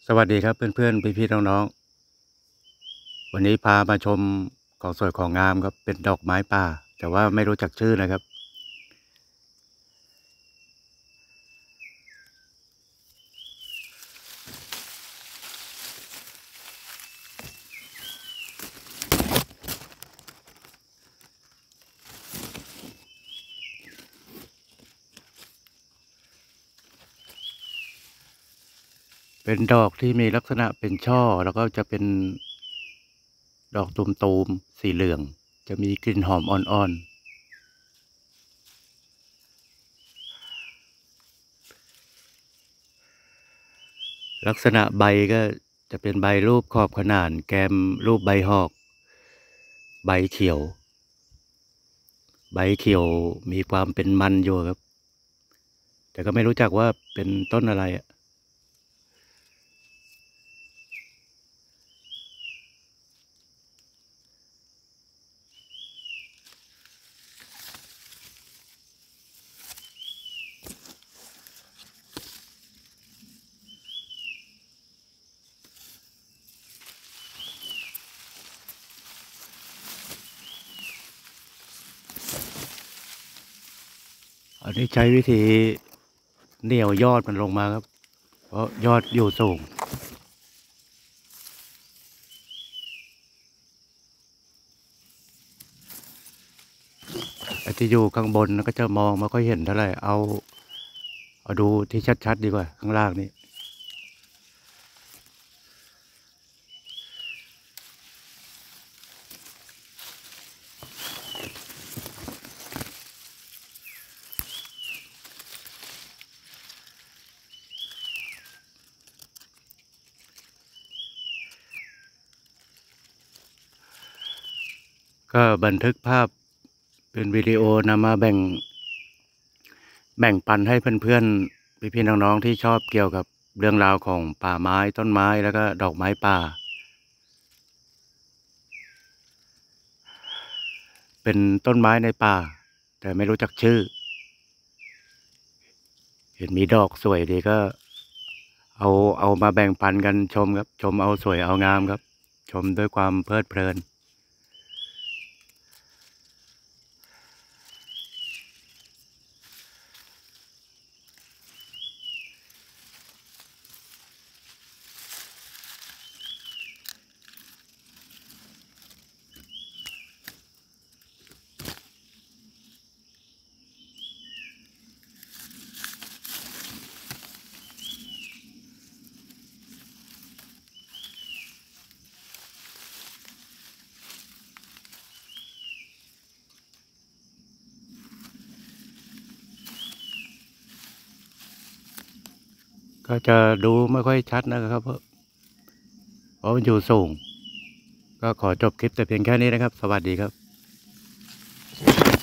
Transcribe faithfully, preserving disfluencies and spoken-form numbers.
สวัสดีครับเพื่อนๆพี่ๆน้องๆวันนี้พามาชมของสวยของงามครับเป็นดอกไม้ป่าแต่ว่าไม่รู้จักชื่อนะครับเป็นดอกที่มีลักษณะเป็นช่อแล้วก็จะเป็นดอกตูมๆสีเหลืองจะมีกลิ่นหอมอ่อนๆลักษณะใบก็จะเป็นใบรูปขอบขนานแกมรูปใบหอกใบเขียวใบเขียวมีความเป็นมันอยู่ครับแต่ก็ไม่รู้จักว่าเป็นต้นอะไรอะอันนี้ใช้วิธีเหนี่ยวยอดมันลงมาครับเพราะยอดอยู่สูง ไอ้ที่อยู่ข้างบนก็จะมองไม่ค่อยเห็นเท่าไหร่เอาเอาดูที่ชัดๆดีกว่าข้างล่างนี่ก็บันทึกภาพเป็นวิดีโอนำมาแบ่งแบ่งปันให้เพื่อนๆพี่ๆน้องๆที่ชอบเกี่ยวกับเรื่องราวของป่าไม้ต้นไม้แล้วก็ดอกไม้ป่าเป็นต้นไม้ในป่าแต่ไม่รู้จักชื่อเห็นมีดอกสวยดีก็เอาเอามาแบ่งปันกันชมครับชมเอาสวยเอางามครับชมด้วยความเพลิดเพลิน ก็จะดูไม่ค่อยชัดนะครับเพราะเพราะมันอยู่สูงก็ขอจบคลิปแต่เพียงแค่นี้นะครับสวัสดีครับ